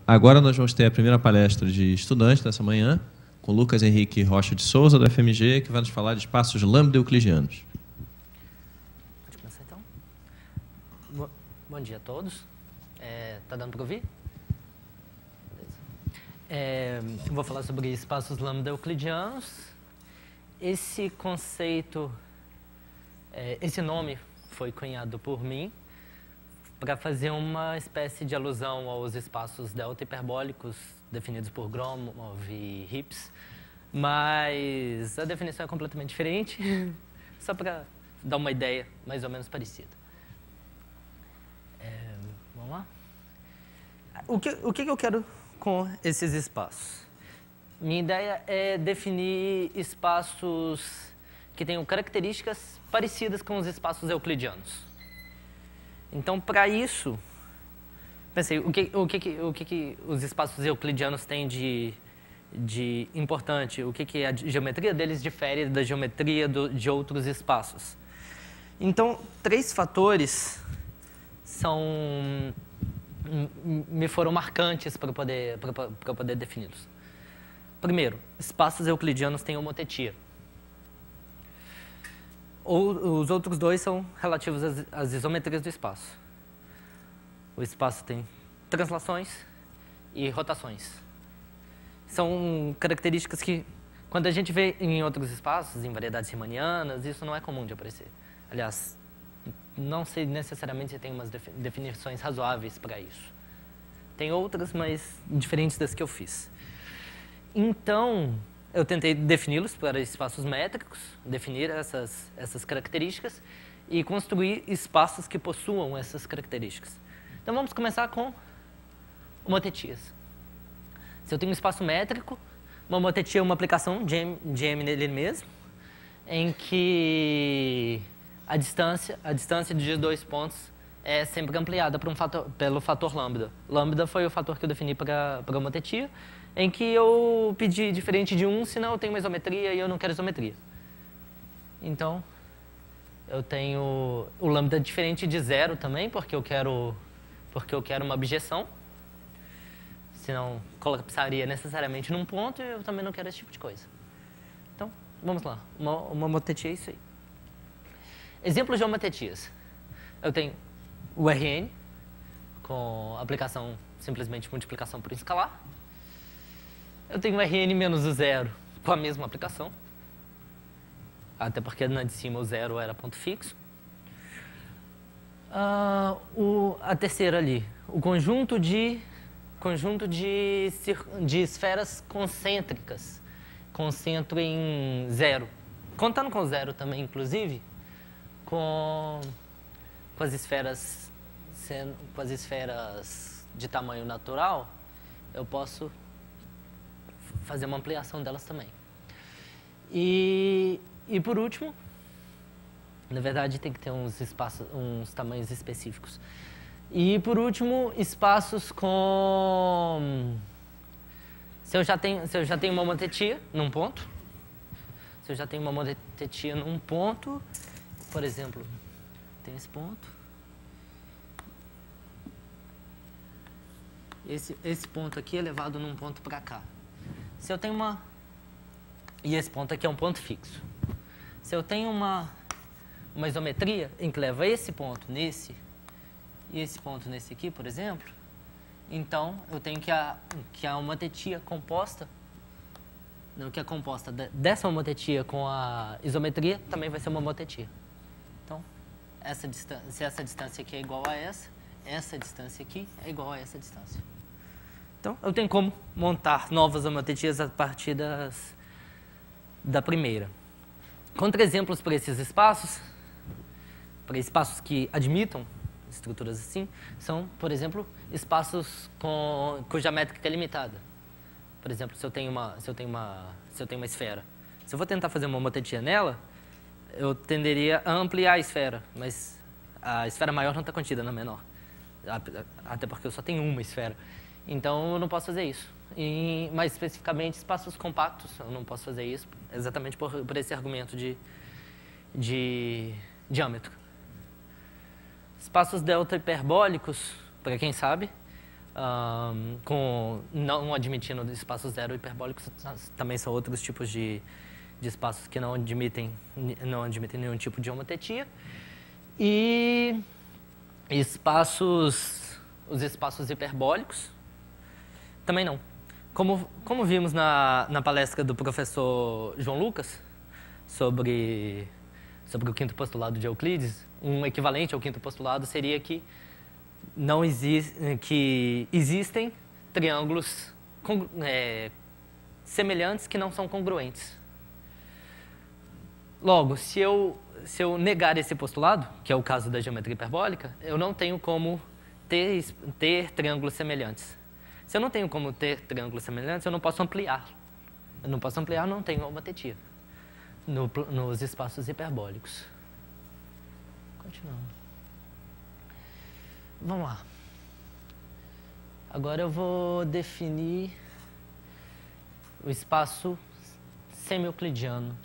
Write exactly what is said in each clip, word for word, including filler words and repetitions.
agora nós vamos ter a primeira palestra de estudantes dessa manhã, com Lucas Henrique Rocha de Souza, do F M G, que vai nos falar de espaços lambda-euclidianos. Pode começar, então. Bo Bom dia a todos. É, tá dando para ouvir? Beleza. É, eu vou falar sobre espaços lambda-euclidianos. Esse conceito, é, esse nome foi cunhado por mim para fazer uma espécie de alusão aos espaços delta hiperbólicos definidos por Gromov e Hips, mas a definição é completamente diferente, só para dar uma ideia mais ou menos parecida. É, vamos lá? O que, o que eu quero com esses espaços? Minha ideia é definir espaços que tenham características parecidas com os espaços euclidianos. Então, para isso, pensei, o que, o que, o que, que os espaços euclidianos têm de, de importante? O que, que a geometria deles difere da geometria do, de outros espaços? Então, três fatores são, me foram marcantes para poder, para poder defini-los. Primeiro, espaços euclidianos têm homotetia. Ou, os outros dois são relativos às, às isometrias do espaço. O espaço tem translações e rotações. São características que, quando a gente vê em outros espaços, em variedades riemannianas, isso não é comum de aparecer. Aliás, não sei necessariamente se tem umas definições razoáveis para isso. Tem outras, mas diferentes das que eu fiz. Então, eu tentei defini-los para espaços métricos, definir essas, essas características e construir espaços que possuam essas características. Então, vamos começar com homotetias. Se eu tenho um espaço métrico, uma homotetia é uma aplicação de M, de M nele mesmo, em que a distância, a distância de dois pontos é sempre ampliada por um fator, pelo fator lambda. Lambda foi o fator que eu defini para a homotetia, em que eu pedi diferente de um, senão eu tenho uma isometria e eu não quero isometria. Então, eu tenho o lambda diferente de zero também, porque eu quero, porque eu quero uma abjeção. Senão, colapsaria necessariamente num ponto e eu também não quero esse tipo de coisa. Então, vamos lá. Uma, uma homotetia é isso aí. Exemplos de homotetias. Eu tenho o R N, com aplicação, simplesmente multiplicação por um escalar. Eu tenho R N menos o zero com a mesma aplicação, até porque na de cima o zero era ponto fixo. Uh, o, a terceira ali, o conjunto de, conjunto de, de esferas concêntricas, com centro em zero. Contando com zero também, inclusive, com, com, as esferas, com as esferas de tamanho natural, eu posso fazer uma ampliação delas também. E, e por último, na verdade tem que ter uns espaços, uns tamanhos específicos. E por último, espaços com... Se eu já tenho, se eu já tenho uma homotetia num ponto, se eu já tenho uma homotetia num ponto, por exemplo, tem esse ponto, esse, esse ponto aqui é levado num ponto para cá. Se eu tenho uma... E esse ponto aqui é um ponto fixo. Se eu tenho uma, uma isometria em que leva esse ponto nesse e esse ponto nesse aqui, por exemplo, então eu tenho que a, que a homotetia composta, não, que é composta dessa homotetia com a isometria, também vai ser uma homotetia. Então, essa distância, se essa distância aqui é igual a essa, essa distância aqui é igual a essa distância. Então, eu tenho como montar novas homotetias a partir das, da primeira. Contra-exemplos para esses espaços, para espaços que admitam estruturas assim, são, por exemplo, espaços com, cuja métrica é limitada. Por exemplo, se eu tenho uma, se eu tenho uma, se eu tenho uma esfera, se eu vou tentar fazer uma homotetia nela, eu tenderia a ampliar a esfera, mas a esfera maior não está contida na menor, até porque eu só tenho uma esfera. Então, eu não posso fazer isso. E, mais especificamente, espaços compactos, eu não posso fazer isso, exatamente por, por esse argumento de, de diâmetro. Espaços delta hiperbólicos, para quem sabe, um, com não admitindo espaços zero hiperbólicos, também são outros tipos de, de espaços que não admitem, não admitem nenhum tipo de homotetia. E espaços, os espaços hiperbólicos, também não. Como, como vimos na, na palestra do professor João Lucas, sobre, sobre o quinto postulado de Euclides, um equivalente ao quinto postulado seria que, não existe, que existem triângulos é, semelhantes que não são congruentes. Logo, se eu, se eu negar esse postulado, que é o caso da geometria hiperbólica, eu não tenho como ter, ter triângulos semelhantes. Se eu não tenho como ter triângulos semelhantes, eu não posso ampliar. Eu não posso ampliar, não tenho homotetia no, nos espaços hiperbólicos. Continuando. Vamos lá. Agora eu vou definir o espaço semi-euclidiano.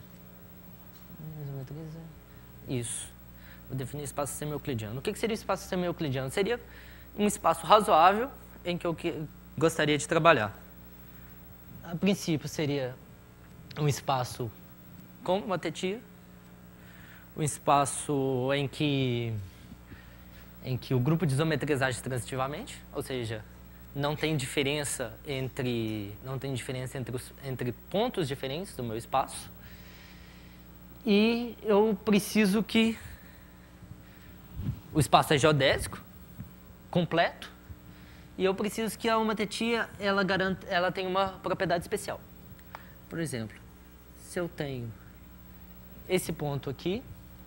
Isso. Vou definir o espaço semi-euclidiano. O que seria o espaço semi-euclidiano? Seria um espaço razoável em que eu gostaria de trabalhar. A princípio seria um espaço com homotetia, um espaço em que, em que o grupo de isometrias age transitivamente, ou seja, não tem diferença entre, não tem diferença entre, os, entre pontos diferentes do meu espaço. E eu preciso que o espaço é geodésico, completo, e eu preciso que a homotetia ela garanta, ela tem uma propriedade especial. Por exemplo, se eu tenho esse ponto aqui,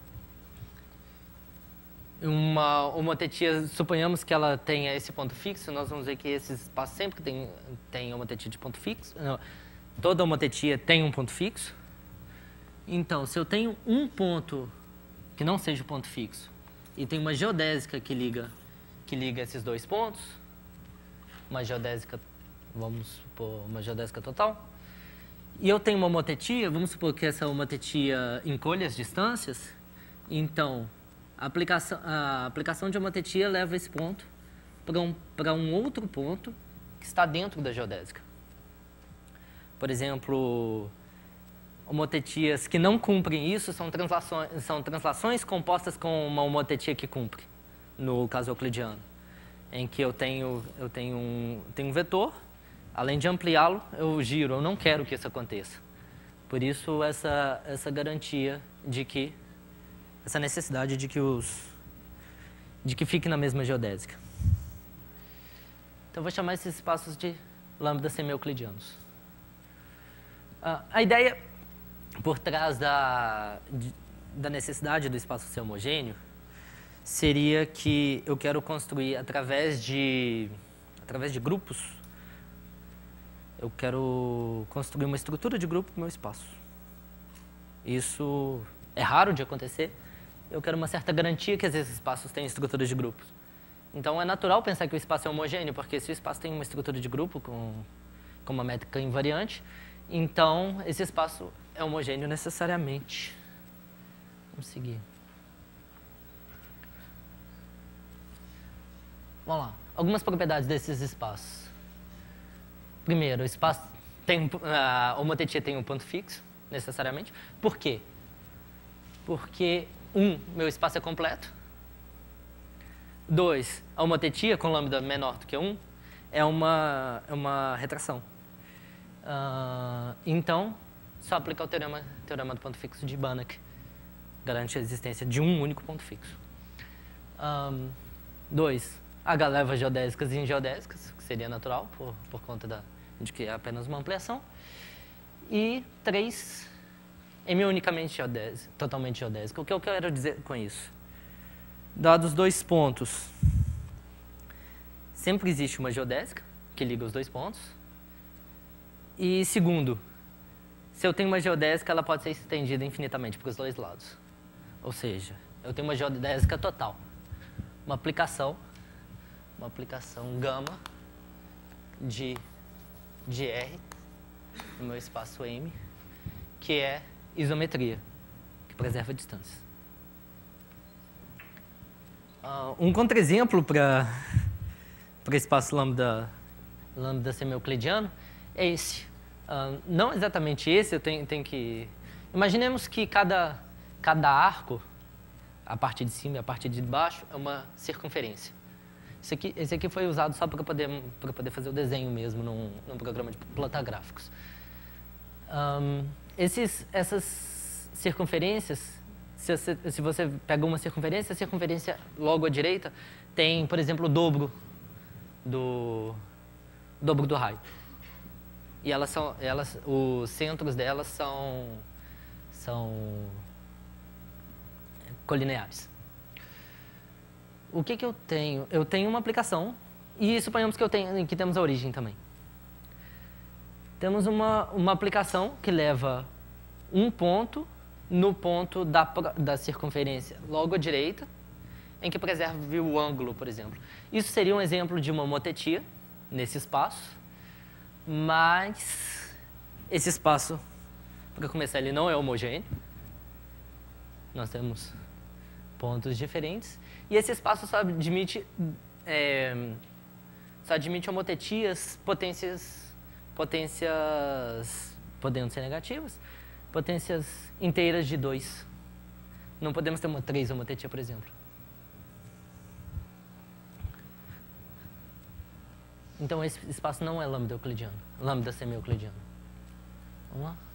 uma homotetia, suponhamos que ela tenha esse ponto fixo, nós vamos ver que esse espaço sempre tem, tem homotetia de ponto fixo. Não, toda homotetia tem um ponto fixo. Então, se eu tenho um ponto que não seja o ponto fixo e tem uma geodésica que liga, que liga esses dois pontos, uma geodésica, vamos supor, uma geodésica total, e eu tenho uma homotetia, vamos supor que essa homotetia encolhe as distâncias, então a aplicação, a aplicação de homotetia leva esse ponto para um, para um outro ponto que está dentro da geodésica. Por exemplo, homotetias que não cumprem isso são translações, são translações compostas com uma homotetia que cumpre, no caso euclidiano, em que eu tenho, eu tenho, um, tenho um vetor, além de ampliá-lo, eu giro, eu não quero que isso aconteça. Por isso, essa, essa garantia de que, essa necessidade de que, os, de que fique na mesma geodésica. Então, eu vou chamar esses espaços de lambda semi-euclidianos. Ah, a ideia por trás da, de, da necessidade do espaço ser homogêneo seria que eu quero construir através de, através de grupos, eu quero construir uma estrutura de grupo para o meu espaço. Isso é raro de acontecer. Eu quero uma certa garantia que esses espaços têm estruturas de grupos. Então é natural pensar que o espaço é homogêneo, porque se o espaço tem uma estrutura de grupo com, com uma métrica invariante, então esse espaço é homogêneo necessariamente. Vamos seguir. Vamos lá. Algumas propriedades desses espaços. Primeiro, o espaço tem, a homotetia tem um ponto fixo, necessariamente. Por quê? Porque, um, meu espaço é completo. Dois, a homotetia com lambda menor do que um é uma, é uma retração. Uh, então, só aplicar o teorema, teorema do ponto fixo de Banach. Garante a existência de um único ponto fixo. Um, dois, H leva geodésicas e ingeodésicas, que seria natural, por, por conta da, de que é apenas uma ampliação. E três, M unicamente geodésica, totalmente geodésica. O que eu quero dizer com isso? Dados dois pontos, sempre existe uma geodésica que liga os dois pontos. E segundo, se eu tenho uma geodésica, ela pode ser estendida infinitamente para os dois lados. Ou seja, eu tenho uma geodésica total, uma aplicação, uma aplicação gama de, de R no meu espaço M, que é isometria, que preserva a distância. Uh, um contra-exemplo para para espaço lambda, lambda semi-euclidiano é esse. Uh, não exatamente esse, eu tenho, tenho que... Imaginemos que cada, cada arco, a parte de cima e a parte de baixo, é uma circunferência. Esse aqui, esse aqui foi usado só para poder, para poder fazer o desenho mesmo num, num programa de plota gráficos. Um, esses, essas circunferências, se você, se você pega uma circunferência, a circunferência logo à direita tem, por exemplo, o dobro do, dobro do raio. E elas são, elas, os centros delas são, são colineares. O que que eu tenho? Eu tenho uma aplicação e suponhamos que, eu tenho, que temos a origem também. Temos uma, uma aplicação que leva um ponto no ponto da, da circunferência logo à direita, em que preserve o ângulo, por exemplo. Isso seria um exemplo de uma motetia nesse espaço, mas esse espaço, para começar, ele não é homogêneo. Nós temos pontos diferentes. E esse espaço só admite, é, só admite homotetias, potências, potências, podendo ser negativas, potências inteiras de dois. Não podemos ter uma três homotetia, por exemplo. Então, esse espaço não é lambda euclidiano, lambda semi-euclidiano. Vamos lá?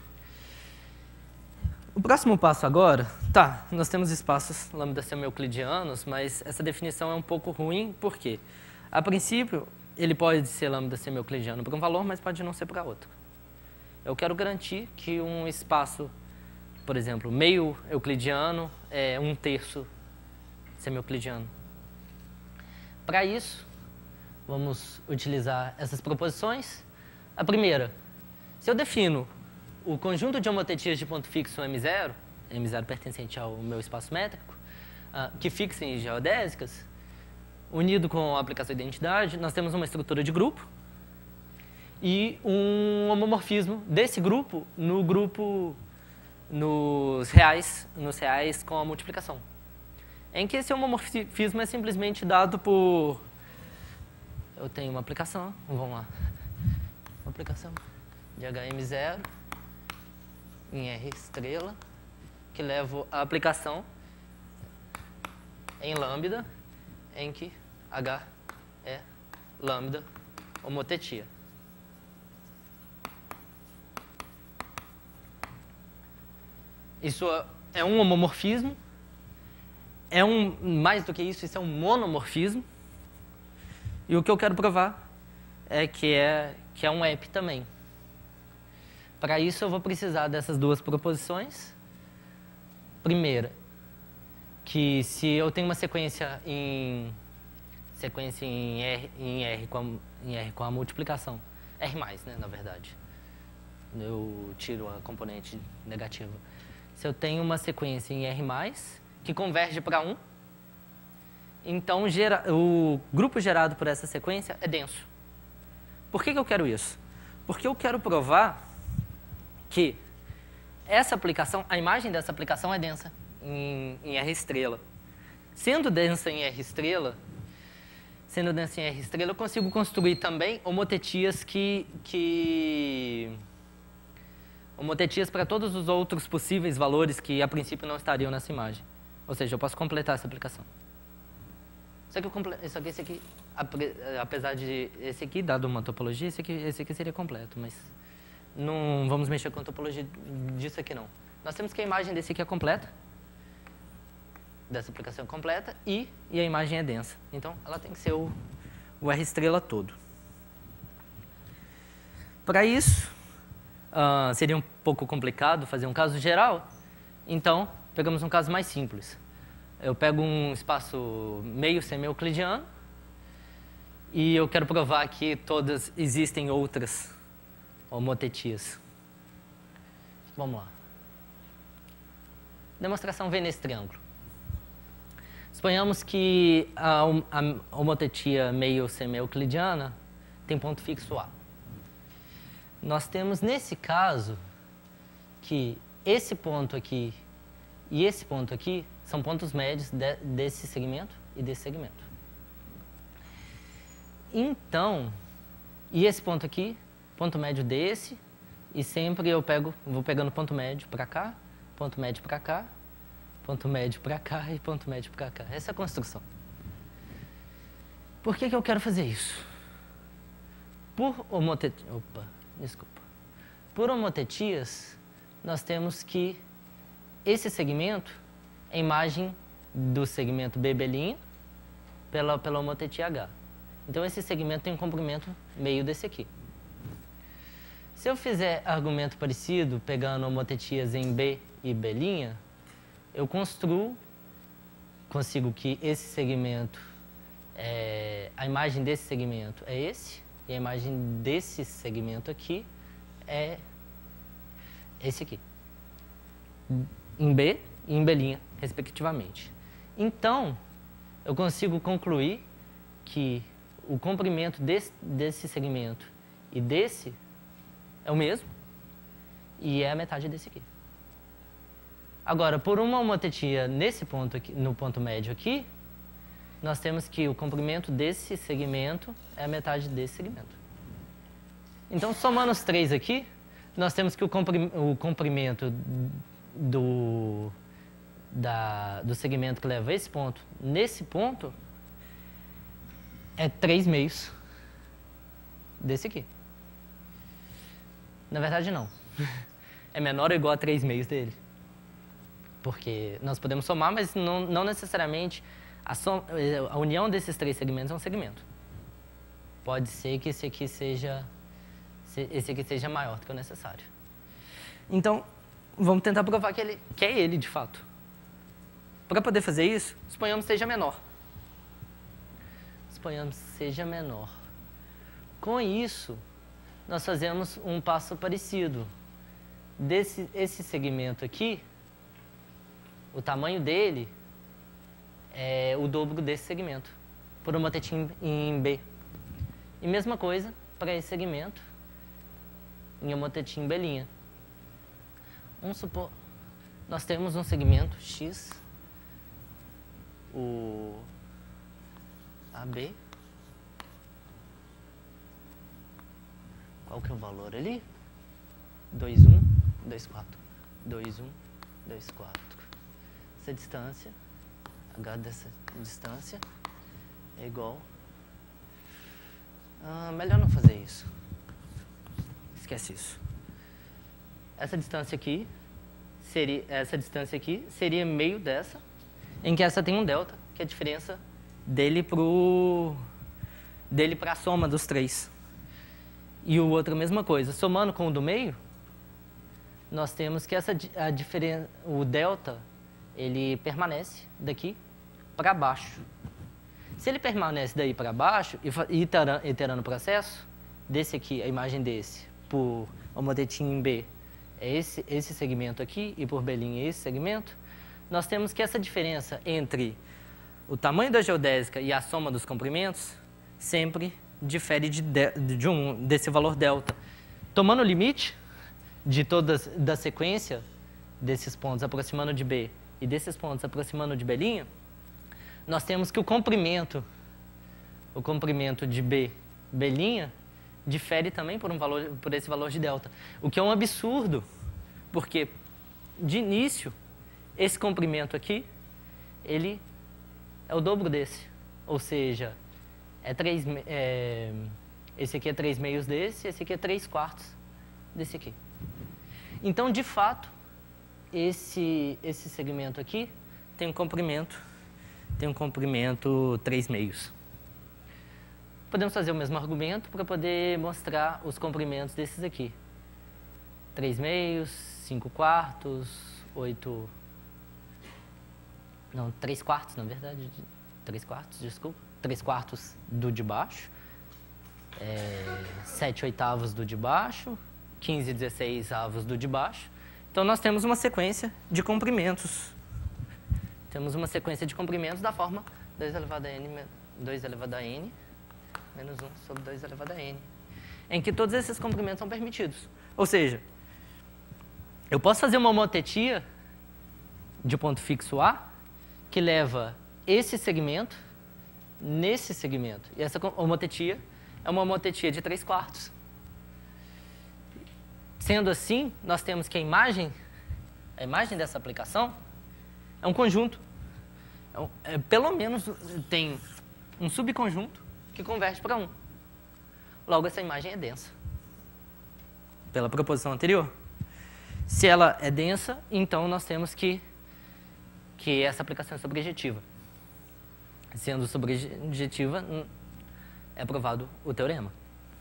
O próximo passo agora, tá, nós temos espaços lambda semi-euclidianos, mas essa definição é um pouco ruim, por quê? A princípio, ele pode ser lambda semi-euclidiano para um valor, mas pode não ser para outro. Eu quero garantir que um espaço, por exemplo, meio euclidiano é um terço semi-euclidiano. Para isso, vamos utilizar essas proposições. A primeira, se eu defino o conjunto de homotetias de ponto fixo M zero, M zero pertencente ao meu espaço métrico, uh, que fixem geodésicas, unido com a aplicação de identidade, nós temos uma estrutura de grupo e um homomorfismo desse grupo no grupo nos reais, nos reais com a multiplicação. Em que esse homomorfismo é simplesmente dado por... Eu tenho uma aplicação, vamos lá, uma aplicação de H M zero em R estrela, que levo a aplicação em lambda, em que H é lambda homotetia. Isso é um homomorfismo, é um, mais do que isso, isso é um monomorfismo, e o que eu quero provar é que é, que é um E P também. Para isso, eu vou precisar dessas duas proposições. Primeira, que se eu tenho uma sequência em, sequência em, R, em, R, com a, em R com a multiplicação, R mais, né, na verdade. Eu tiro a componente negativa. Se eu tenho uma sequência em R mais, que converge para um, então gera, o grupo gerado por essa sequência é denso. Por que que eu quero isso? Porque eu quero provar que essa aplicação, a imagem dessa aplicação é densa em, em R estrela. Sendo densa em R estrela, sendo densa em R estrela, eu consigo construir também homotetias que, que homotetias para todos os outros possíveis valores que a princípio não estariam nessa imagem. Ou seja, eu posso completar essa aplicação. Isso aqui, isso aqui, esse aqui, apesar de esse aqui, dado uma topologia, esse aqui, esse aqui seria completo, mas não vamos mexer com a topologia disso aqui, não. Nós temos que a imagem desse aqui é completa, dessa aplicação é completa, e, e a imagem é densa. Então, ela tem que ser o, o R estrela todo. Para isso, uh, seria um pouco complicado fazer um caso geral, então, pegamos um caso mais simples. Eu pego um espaço meio semi-euclidiano e eu quero provar que todas existem outras homotetias. Vamos lá. Demonstração V nesse triângulo. Suponhamos que a, a homotetia meio semi-euclidiana tem ponto fixo A. Nós temos, nesse caso, que esse ponto aqui e esse ponto aqui são pontos médios de, desse segmento e desse segmento. Então, e esse ponto aqui, ponto médio desse, e sempre eu pego, vou pegando ponto médio para cá, ponto médio para cá, ponto médio para cá e ponto médio para cá. Essa é a construção. Por que que eu quero fazer isso? Por homotetia, opa, desculpa. Por homotetias, nós temos que esse segmento é a imagem do segmento B' pela, pela homotetia H. Então, esse segmento tem um comprimento meio desse aqui. Se eu fizer argumento parecido, pegando homotetias em B e B', eu construo, consigo que esse segmento, é, a imagem desse segmento é esse, e a imagem desse segmento aqui é esse aqui, em B e em B', respectivamente. Então, eu consigo concluir que o comprimento desse, desse segmento e desse é o mesmo, e é a metade desse aqui. Agora, por uma homotetia nesse ponto aqui, no ponto médio aqui, nós temos que o comprimento desse segmento é a metade desse segmento. Então, somando os três aqui, nós temos que o comprimento do, da, do segmento que leva esse ponto nesse ponto é três meios desse aqui. Na verdade, não. É menor ou igual a três meios dele. Porque nós podemos somar, mas não, não necessariamente a, som, a união desses três segmentos é um segmento. Pode ser que esse aqui seja, esse aqui seja maior do que o necessário. Então, vamos tentar provar que, ele, que é ele, de fato. Para poder fazer isso, suponhamos que seja menor. Suponhamos que seja menor. Com isso, nós fazemos um passo parecido. Desse, esse segmento aqui, o tamanho dele é o dobro desse segmento, por uma tetinha em B. E mesma coisa para esse segmento em uma tetinha em B'. Vamos supor, nós temos um segmento X, o A B. Qual que é o valor ali? dois, um, dois, quatro. dois, um, dois, quatro. Essa distância, H dessa distância, é igual... Ah, melhor não fazer isso. Esquece isso. Essa distância aqui, seria, essa distância aqui seria meio dessa, em que essa tem um delta, que é a diferença dele pro dele para a soma dos três. E o outro a mesma coisa. Somando com o do meio, nós temos que essa, a diferença, o delta, ele permanece daqui para baixo. Se ele permanece daí para baixo, e iterando o processo, desse aqui, a imagem desse, por homotetinha em B, é esse, esse segmento aqui, e por B' é esse segmento, nós temos que essa diferença entre o tamanho da geodésica e a soma dos comprimentos sempre difere de, de, de um, desse valor delta. Tomando o limite de todas da sequência desses pontos aproximando de B e desses pontos aproximando de B', nós temos que o comprimento, o comprimento de B, B', difere também por, um valor, por esse valor de delta. O que é um absurdo, porque, de início, esse comprimento aqui, ele é o dobro desse. Ou seja, é três, é, esse aqui é três meios desse, esse aqui é três quartos desse aqui. Então, de fato, esse, esse segmento aqui tem um comprimento, tem um comprimento três meios. Podemos fazer o mesmo argumento para poder mostrar os comprimentos desses aqui. três meios, cinco quartos, oito... Não, três quartos, na verdade. três quartos, desculpa. três quartos do de baixo. É, sete oitavos do de baixo. quinze, dezesseis avos do de baixo. Então, nós temos uma sequência de comprimentos. Temos uma sequência de comprimentos da forma dois elevado a n, dois elevado a n menos um sobre dois elevado a n, em que todos esses comprimentos são permitidos. Ou seja, eu posso fazer uma homotetia de ponto fixo A, que leva esse segmento nesse segmento. E essa homotetia é uma homotetia de três quartos. Sendo assim, nós temos que a imagem, a imagem dessa aplicação é um conjunto. É, um, é, pelo menos tem um subconjunto que converte para um. Logo, essa imagem é densa. Pela proposição anterior. Se ela é densa, então nós temos que, que essa aplicação é sobrejetiva. Sendo sobrejetiva, é provado o teorema.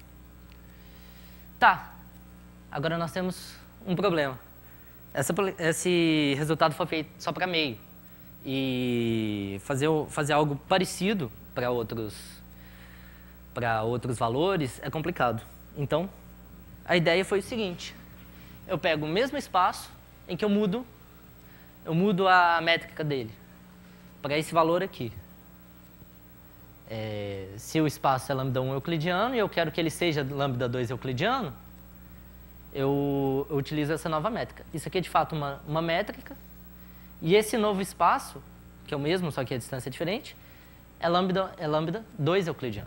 Tá. Agora nós temos um problema. Essa, esse resultado foi feito só para meio. E fazer, fazer algo parecido para outros, para outros valores é complicado. Então, a ideia foi o seguinte. Eu pego o mesmo espaço em que eu mudo, eu mudo a métrica dele para esse valor aqui. É, se o espaço é lambda um euclidiano e eu quero que ele seja lambda dois euclidiano, eu, eu utilizo essa nova métrica. Isso aqui é, de fato, uma, uma métrica. E esse novo espaço, que é o mesmo, só que a distância é diferente, é lambda, é lambda dois euclidiano.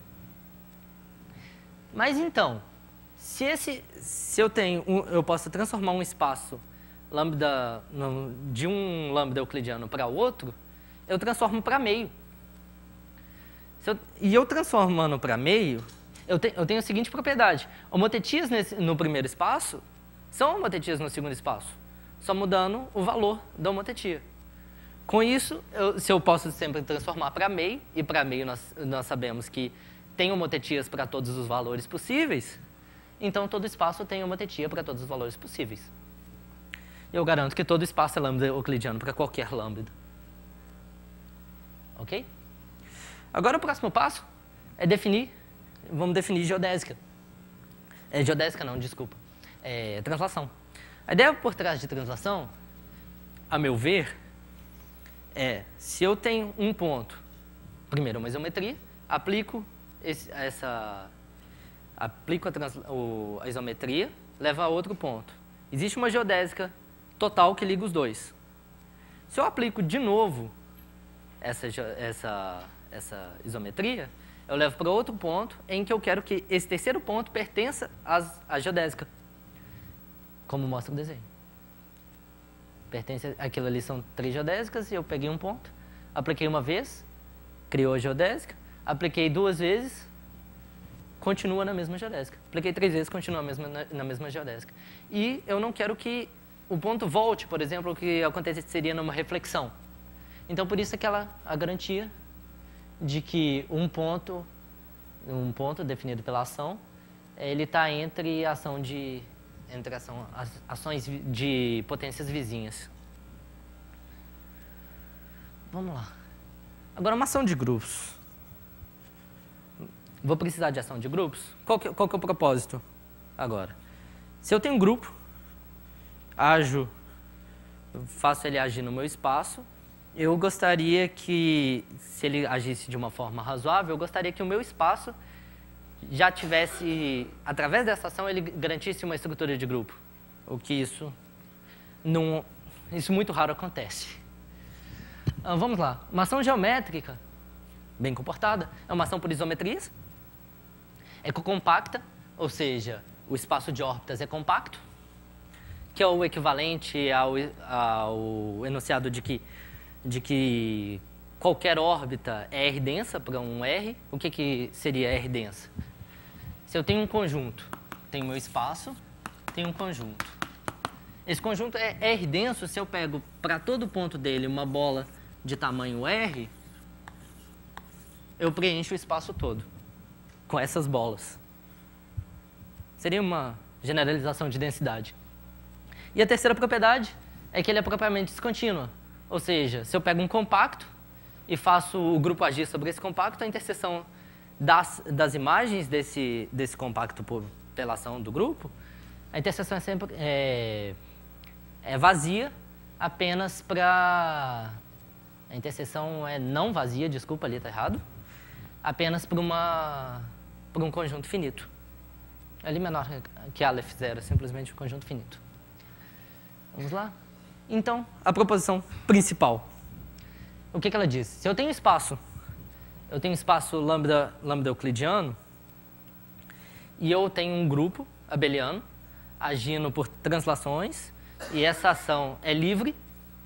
Mas, então, se, esse, se eu, tenho um, eu posso transformar um espaço lambda, no, de um lambda euclidiano para outro, eu transformo para meio. Se eu, e eu transformando para meio, eu, te, eu tenho a seguinte propriedade. Homotetias nesse, no primeiro espaço são homotetias no segundo espaço, só mudando o valor da homotetia. Com isso, eu, se eu posso sempre transformar para meio, e para meio nós, nós sabemos que tem homotetias para todos os valores possíveis, então todo espaço tem homotetia para todos os valores possíveis. Eu garanto que todo espaço é lambda euclidiano para qualquer lambda. Ok? Agora o próximo passo é definir, vamos definir geodésica. É, geodésica não, desculpa. É, translação. A ideia por trás de translação, a meu ver, é se eu tenho um ponto, primeiro uma isometria, aplico, esse, essa, aplico a, trans, o, a isometria, leva a outro ponto. Existe uma geodésica total que liga os dois. Se eu aplico de novo essa, essa, essa isometria, eu levo para outro ponto em que eu quero que esse terceiro ponto pertença às, à geodésica, como mostra o desenho. Pertence, aquilo ali são três geodésicas e eu peguei um ponto, apliquei uma vez, criou a geodésica, apliquei duas vezes, continua na mesma geodésica. Apliquei três vezes, continua na mesma, na, na mesma geodésica. E eu não quero que o ponto volte, por exemplo, o que aconteceria numa reflexão. Então, por isso aquela a garantia de que um ponto, um ponto definido pela ação, ele está entre a ação de entre ação, as ações de potências vizinhas. Vamos lá. Agora, uma ação de grupos. Vou precisar de ação de grupos? Qual que, qual que é o propósito agora? Se eu tenho um grupo, ajo, faço ele agir no meu espaço, eu gostaria que, se ele agisse de uma forma razoável, eu gostaria que o meu espaço já tivesse, através dessa ação, ele garantisse uma estrutura de grupo. O que isso, não, isso muito raro acontece. Ah, vamos lá. Uma ação geométrica, bem comportada, é uma ação por isometrias, é compacta, ou seja, o espaço de órbitas é compacto, que é o equivalente ao, ao enunciado de que, de que qualquer órbita é R densa para um R. O que, que seria R densa? Se eu tenho um conjunto, tenho meu espaço, tenho um conjunto. Esse conjunto é R denso se eu pego para todo ponto dele uma bola de tamanho R, eu preencho o espaço todo com essas bolas. Seria uma generalização de densidade. E a terceira propriedade é que ele é propriamente descontínua. Ou seja, se eu pego um compacto e faço o grupo agir sobre esse compacto, a interseção das, das imagens desse, desse compacto por, pela ação do grupo, a interseção é sempre é, é vazia apenas para... A interseção é não vazia, desculpa, ali está errado, apenas para uma para um conjunto finito. Ali menor que Aleph zero, simplesmente um conjunto finito. Vamos lá? Então, a proposição principal. O que, que ela diz? Se eu tenho espaço, eu tenho espaço lambda, lambda euclidiano e eu tenho um grupo abeliano agindo por translações e essa ação é livre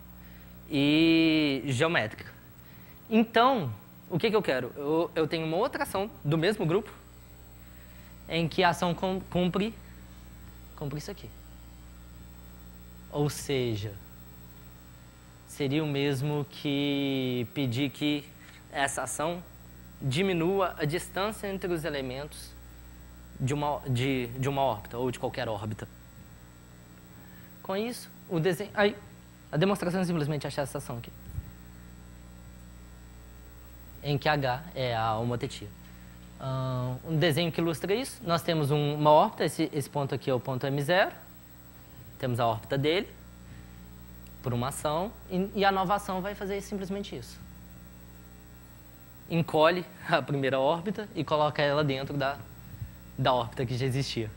e geométrica. Então, o que, que eu quero? Eu, eu tenho uma outra ação do mesmo grupo em que a ação cumpre, cumpre isso aqui. Ou seja, seria o mesmo que pedir que essa ação diminua a distância entre os elementos de uma, de, de uma órbita ou de qualquer órbita. Com isso, o desenho... Aí, a demonstração é simplesmente achar essa ação aqui. Em que H é a homotetia. Uh, um desenho que ilustra isso, nós temos um, uma órbita, esse, esse ponto aqui é o ponto M zero, temos a órbita dele, por uma ação, e, e a nova ação vai fazer simplesmente isso. Encolhe a primeira órbita e coloca ela dentro da, da órbita que já existia.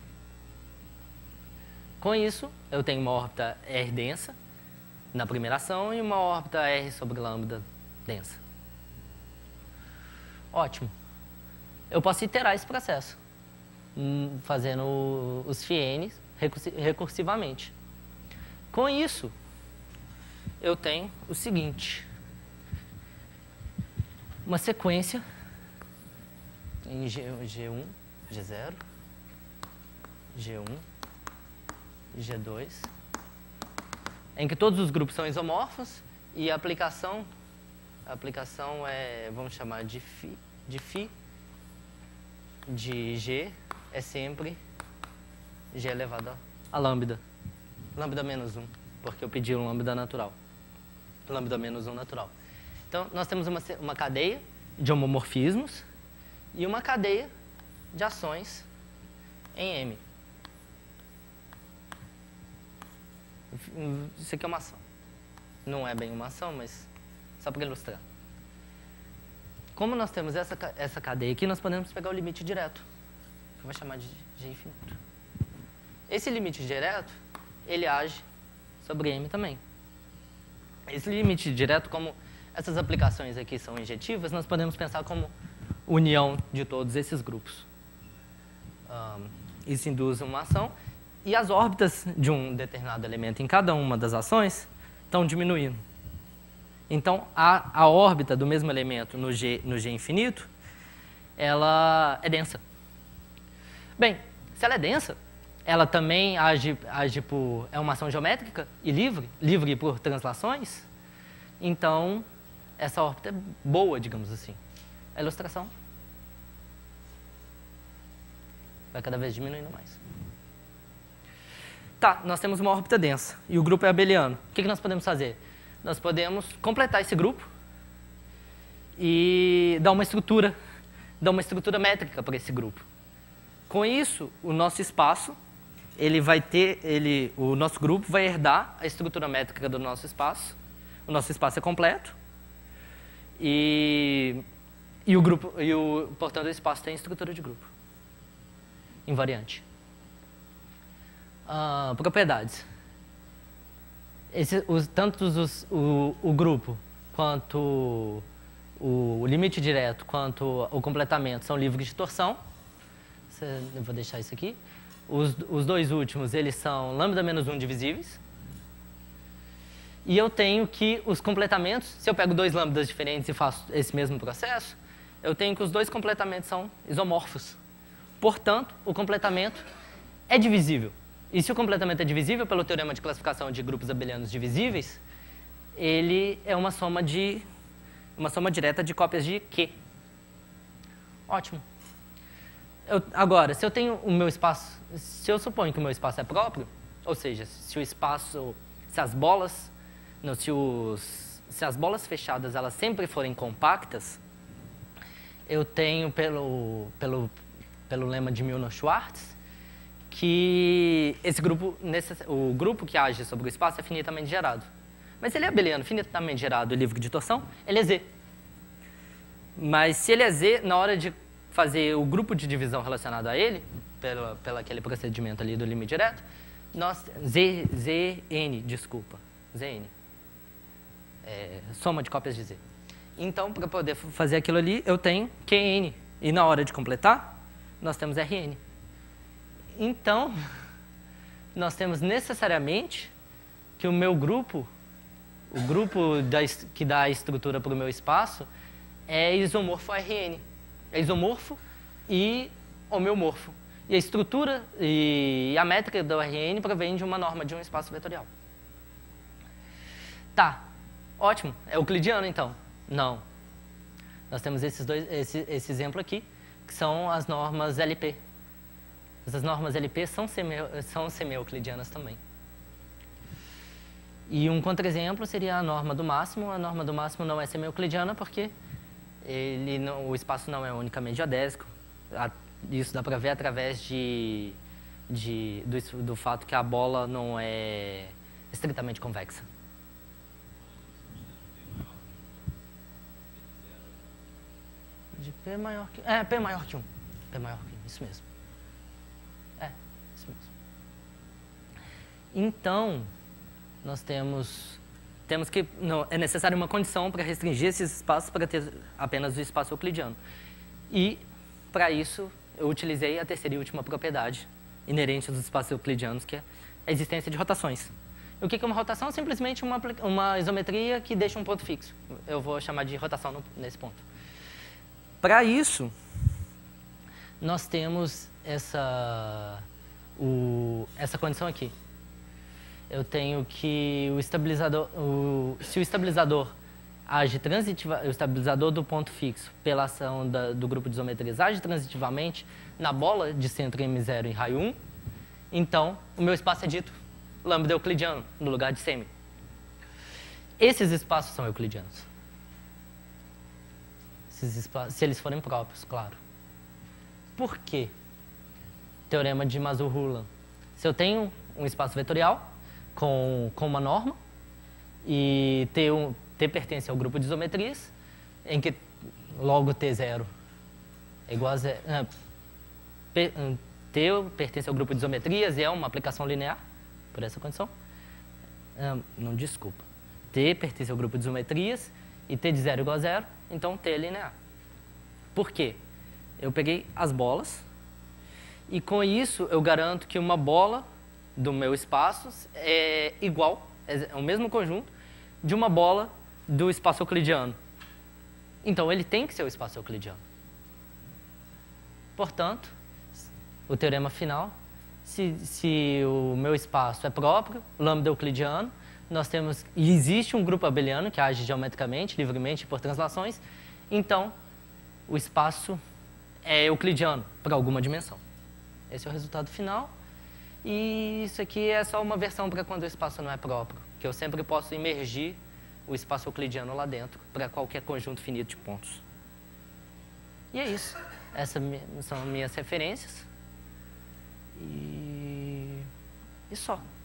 Com isso, eu tenho uma órbita R densa na primeira ação e uma órbita R sobre lambda densa. Ótimo. Eu posso iterar esse processo, fazendo os φ recursivamente. Com isso, eu tenho o seguinte, uma sequência em G um, G zero, G um, G dois, em que todos os grupos são isomorfos e a aplicação, a aplicação é, vamos chamar de φ, de φ de G é sempre G elevado a lambda, lambda menos um, porque eu pedi um lambda natural, lambda menos um natural. Então, nós temos uma, uma cadeia de homomorfismos e uma cadeia de ações em M. Isso aqui é uma ação. Não é bem uma ação, mas só para ilustrar. Como nós temos essa, essa cadeia aqui, nós podemos pegar o limite direto, que eu vou chamar de G infinito. Esse limite direto, ele age sobre M também. Esse limite direto, como essas aplicações aqui são injetivas, nós podemos pensar como união de todos esses grupos. Um, isso induz uma ação, e as órbitas de um determinado elemento em cada uma das ações estão diminuindo. Então, a, a órbita do mesmo elemento no G, no G infinito, ela é densa. Bem, se ela é densa, ela também age, age por... é uma ação geométrica e livre, livre por translações. Então, essa órbita é boa, digamos assim. A ilustração vai cada vez diminuindo mais. Tá, nós temos uma órbita densa e o grupo é abeliano. O que, que nós podemos fazer? Nós podemos completar esse grupo e dar uma estrutura, dar uma estrutura métrica para esse grupo. Com isso, o nosso espaço, ele vai ter, ele, o nosso grupo vai herdar a estrutura métrica do nosso espaço. O nosso espaço é completo e, e o grupo, e o, portanto, o espaço tem estrutura de grupo invariante. Ah, propriedades. Esse, os, tanto os, o, o grupo quanto o, o limite direto quanto o completamento são livres de torção. Eu vou deixar isso aqui. Os, os dois últimos, eles são lambda menos um divisíveis. E eu tenho que os completamentos, se eu pego dois lambdas diferentes e faço esse mesmo processo, eu tenho que os dois completamentos são isomorfos. Portanto, o completamento é divisível. E se o completamento é divisível pelo teorema de classificação de grupos abelianos divisíveis, ele é uma soma, de, uma soma direta de cópias de Q. Ótimo. Eu, agora, se eu tenho o meu espaço, se eu suponho que o meu espaço é próprio, ou seja, se o espaço, se as bolas, não, se, os, se as bolas fechadas elas sempre forem compactas, eu tenho pelo, pelo, pelo lema de Milnor-Schwartz, que esse grupo, o grupo que age sobre o espaço é finitamente gerado. Mas se ele é abeliano, finitamente gerado e livre de torção, ele é Z. Mas se ele é Z, na hora de fazer o grupo de divisão relacionado a ele, pelo, pelo aquele procedimento ali do limite direto, nós, Z, ZN, desculpa, Z N, é, soma de cópias de Z. Então, para poder fazer aquilo ali, eu tenho Q N. E na hora de completar, nós temos R N. Então, nós temos necessariamente que o meu grupo, o grupo da, que dá a estrutura para o meu espaço, é isomorfo R N. É isomorfo e homeomorfo. E a estrutura e a métrica do R N provém de uma norma de um espaço vetorial. Tá, ótimo. É euclidiano, então? Não. Nós temos esses dois, esse, esse exemplo aqui, que são as normas L P. Essas normas L P são semi-euclidianas são semi-euclidianas também. E um contra-exemplo seria a norma do máximo. A norma do máximo não é semi-euclidiana porque ele não, o espaço não é unicamente geodésico. Isso dá para ver através de, de, do, do fato que a bola não é estritamente convexa. De P maior que... É, P maior que um. P maior que um, isso mesmo. É, isso mesmo. Então, nós temos... Temos que... Não, é necessária uma condição para restringir esses espaços para ter apenas o espaço euclidiano. E, para isso, eu utilizei a terceira e última propriedade inerente dos espaços euclidianos, que é a existência de rotações. O que é uma rotação? Simplesmente uma, uma isometria que deixa um ponto fixo. Eu vou chamar de rotação no, nesse ponto. Para isso, nós temos essa, o, essa condição aqui. Eu tenho que o estabilizador, o, se o estabilizador age transitiva, o estabilizador do ponto fixo pela ação da, do grupo de isometrias age transitivamente na bola de centro M zero em raio um, então o meu espaço é dito lambda euclidiano no lugar de semi. Esses espaços são euclidianos. Esses espaços, se eles forem próprios, claro. Por quê? Teorema de Mazur-Ruhland. Se eu tenho um espaço vetorial com, com uma norma e T, um, T pertence ao grupo de isometrias, em que logo T zero é igual a zero. Uh, P, uh, T pertence ao grupo de isometrias e é uma aplicação linear, por essa condição. Uh, não, desculpa. T pertence ao grupo de isometrias e T de zero igual a zero, então T é linear. Por quê? Eu peguei as bolas e com isso eu garanto que uma bola do meu espaço é igual, é o mesmo conjunto de uma bola do espaço euclidiano. Então ele tem que ser o espaço euclidiano. Portanto, o teorema final, se, se o meu espaço é próprio, lambda euclidiano, nós temos, e existe um grupo abeliano que age geometricamente, livremente por translações, então o espaço é euclidiano para alguma dimensão. Esse é o resultado final. E isso aqui é só uma versão para quando o espaço não é próprio, que eu sempre posso imergir o espaço euclidiano lá dentro para qualquer conjunto finito de pontos. E é isso. Essas são minhas referências. E, e só.